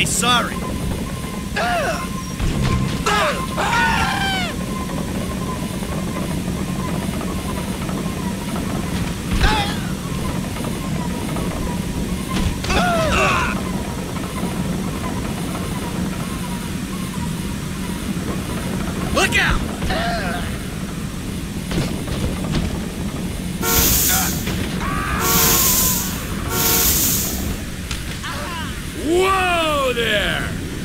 sorry. Look out! Whoa there!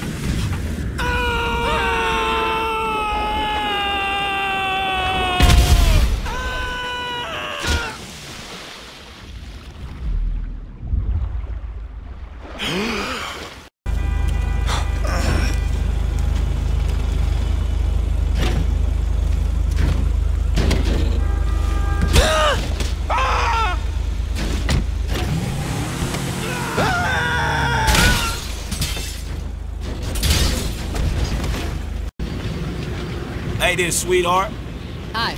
Hey there, sweetheart. Hi.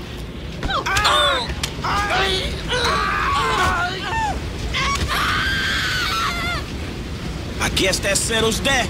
I guess that settles that.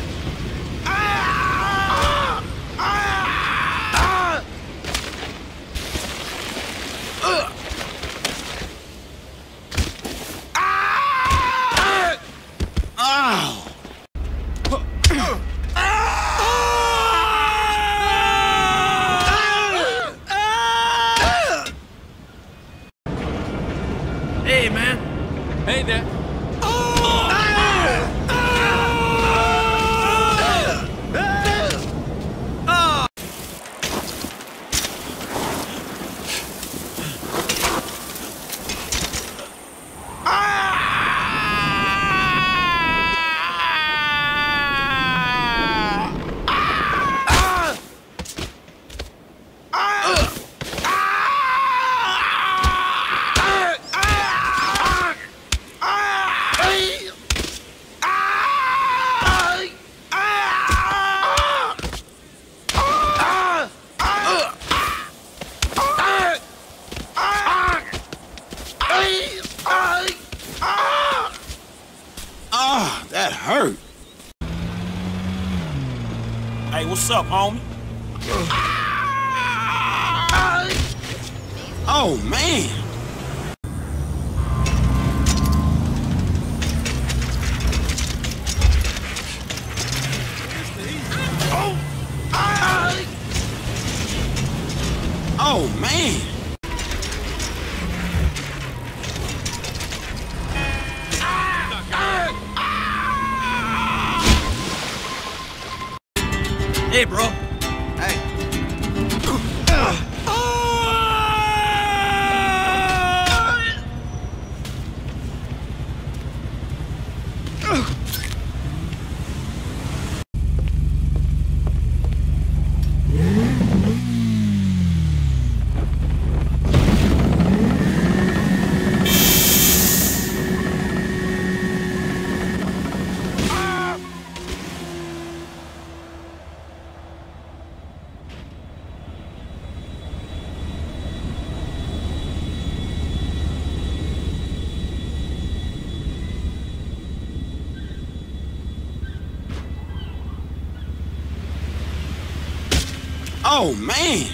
Hey, man. Hey there. That hurt. Hey, what's up, homie? Oh, man. Oh, man. Hey, bro. Hey. Oh, man.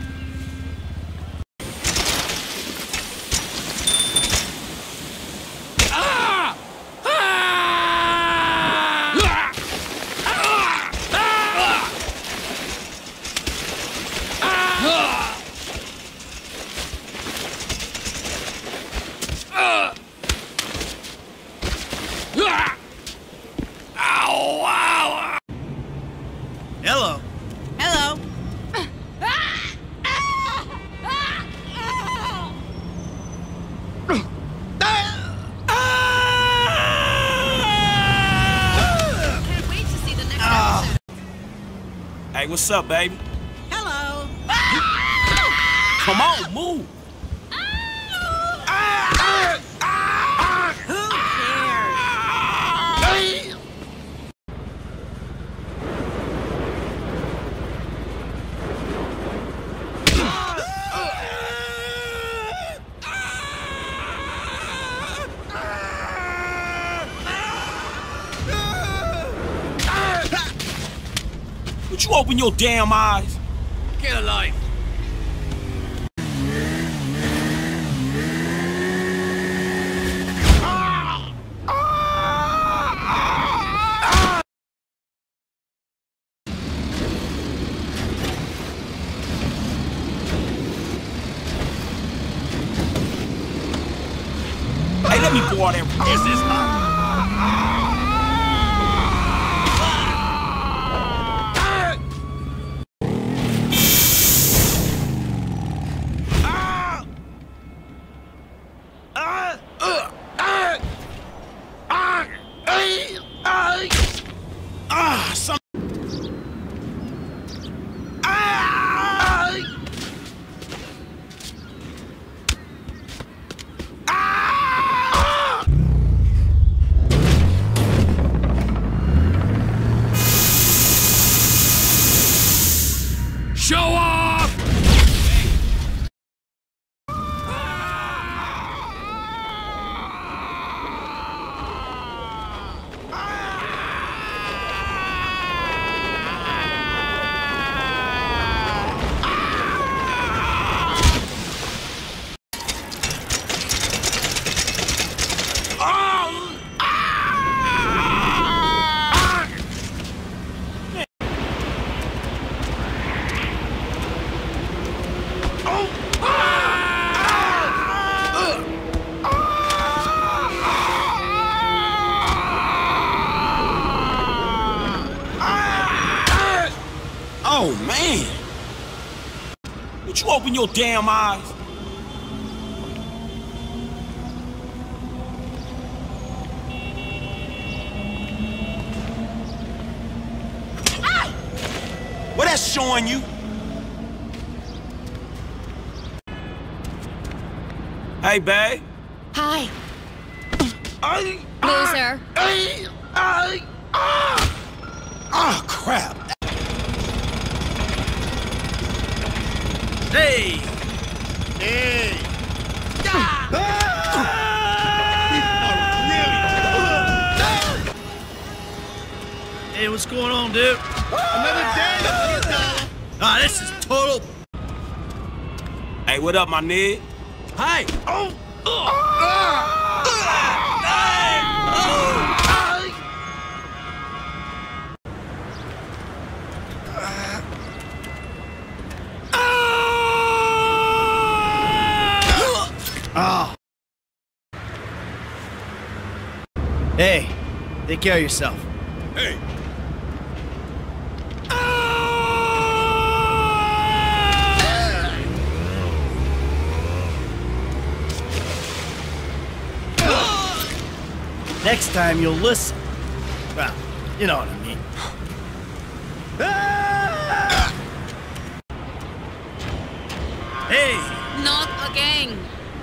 Hello. Hello. Can't wait to see the next episode. Hey, what's up, baby? Hello. Come on, move. Who cares? Would you open your damn eyes? Get a life. Hey, let me pour that. Is this hot? Some. Show off! Oh, man. Would you open your damn eyes? What that's showing you? Hey, babe. Hi. Loser. Loser. Oh, crap. Hey! Hey! Hey, what's going on, dude? Another day. Ah, this is total. Hey, what up, my nigga? Hey! Oh! Hey, take care of yourself. Hey. Next time you'll listen. Well, you know what I mean. Hey! Not again.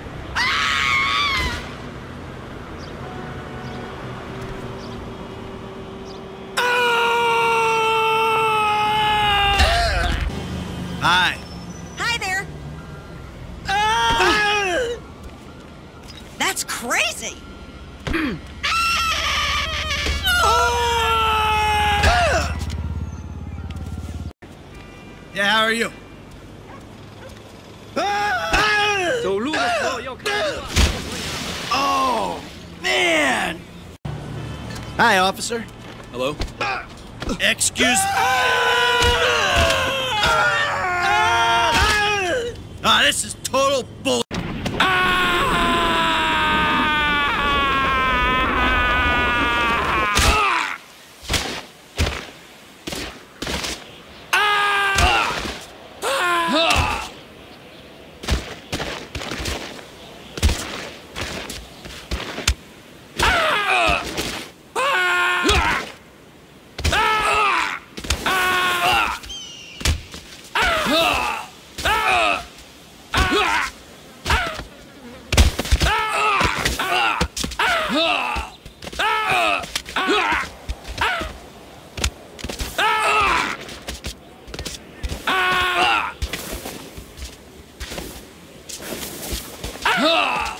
Hi. Hi there. That's crazy. Yeah, how are you? Oh, man! Hi, officer. Hello? Excuse me. Ah, this is total bull. Ah!